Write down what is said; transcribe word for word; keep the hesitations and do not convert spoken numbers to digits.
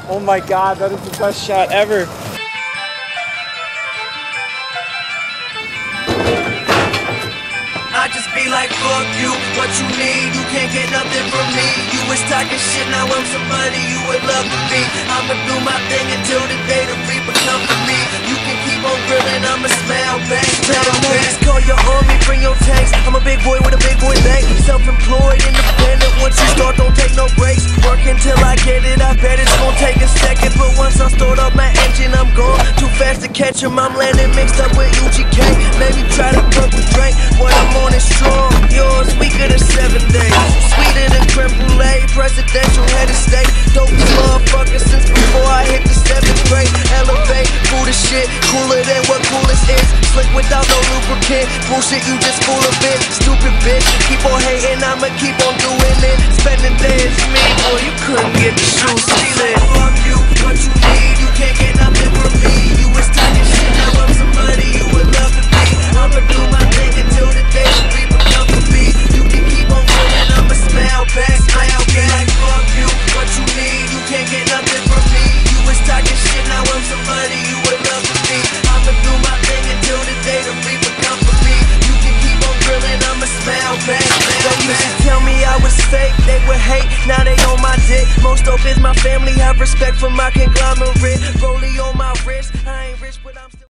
Oh my god, that is the best shot ever. I just be like, fuck you, what you need, you can't get nothing from me. You was talking shit, now I'm somebody you would love to be. I'ma do my thing until the day the reaper come for me. You can keep on grilling, I'ma smell bang, smell bang. Call your army, bring your tanks. I'm a big boy with a big boy bank. Self-employed, independent, once you start, don't take no breaks. Work until I get it, I bet it's gonna take a second. But once I start up my engine, I'm gone. Too fast to catch him, I'm landing mixed up with U G K. Maybe try to pump a drink, what I'm on is strong. Yours weaker than seven days. Sweeter than creme brulee, presidential head of state. Dope motherfucker since before I hit the seventh grade. Elevate, fool the shit, cooler than what coolest is. Slick without no lubricant, bullshit you just full of it. Stupid bitch, keep on hating, I'ma keep on doing it. Spending days, me, boy, you couldn't get the shoes to fit. Fuck you, what you need, you can't get nothing from me. You was talking shit, now I'm somebody you would love to be. I'ma do my thing until the day the reaper come for me. You can keep on going, I'ma smell back, smell back. Fuck you, what you need, you can't get nothing from me. You was talking shit, now I'm somebody you would love to be. I'ma do my thing until the day the reaper come for me. You can keep on grilling, I'ma smell back, smell back. They used to tell me I was fake, they would hate, now they on my dick. Most dope is my family, have respect for my community.